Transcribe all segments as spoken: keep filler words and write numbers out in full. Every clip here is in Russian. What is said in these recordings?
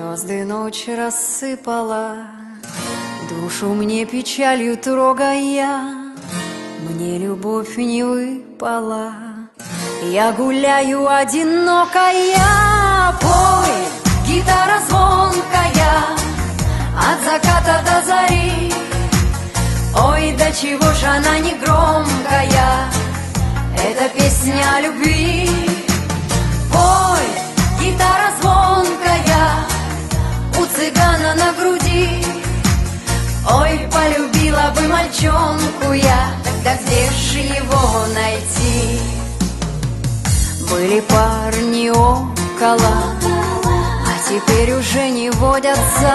Звезды ночь рассыпала, душу мне печалью трогая. Мне любовь не выпала, я гуляю одинокая. Пой, гитара звонкая, от заката до зари. Ой, да чего ж она не громкая, это песня о любви. Пой, гитара звонкая, у цыгана на груди. Ой, полюбила бы мальчонку я, тогда где ж его найти? Были парни около, а теперь уже не водятся.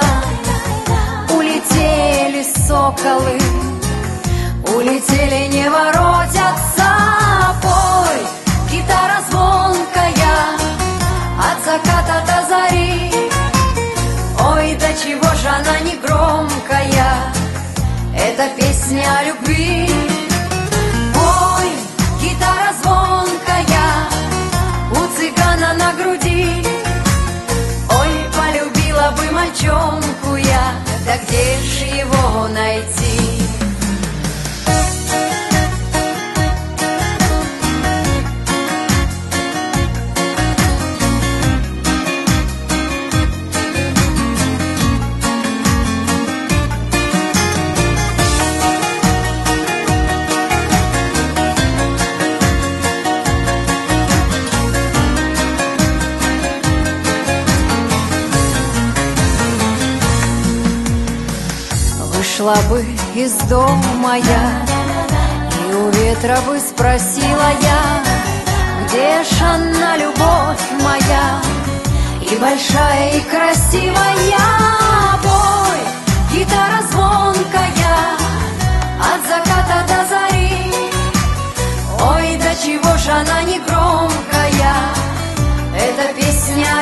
Улетели соколы, улетели, не воротятся. Пой, гитара звонкая, от заката до зари. Ой, да чего ж она не громкая, это песня о любви. Ой, гитара звонкая, у цыгана на груди. Ой, полюбила бы мальчонку я, да где ж его найти? Вышла бы из дома я, и у ветра бы спросила я, где ж она, любовь моя, и большая, и красивая. Пой, гитара звонкая, от заката до зари. Ой, да чего ж она не громкая, это песня